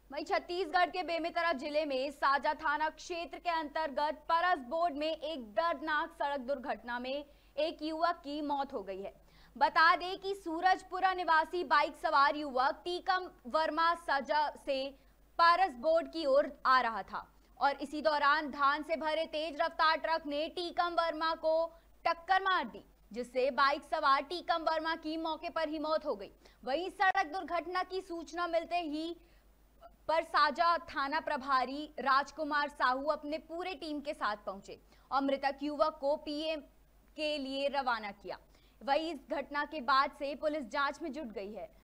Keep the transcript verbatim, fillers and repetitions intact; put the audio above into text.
वहीं छत्तीसगढ़ के बेमेतरा जिले में साजा थाना क्षेत्र के अंतर्गत परसबोड़ में एक दर्दनाक सड़क दुर्घटना में एक युवक की मौत हो गई है। बता दें कि सूरजपुरा निवासी बाइक सवार युवक टीकम वर्मा साजा से परसबोड़ की ओर आ रहा था और इसी दौरान धान से भरे तेज रफ्तार ट्रक ने टीकम वर्मा को टक्कर मार दी, जिससे बाइक सवार टीकम वर्मा की मौके पर ही मौत हो गई। वहीं सड़क दुर्घटना की सूचना मिलते ही पर साजा थाना प्रभारी राजकुमार साहू अपने पूरे टीम के साथ पहुंचे और मृतक युवक को पीएम के लिए रवाना किया। वहीं इस घटना के बाद से पुलिस जांच में जुट गई है।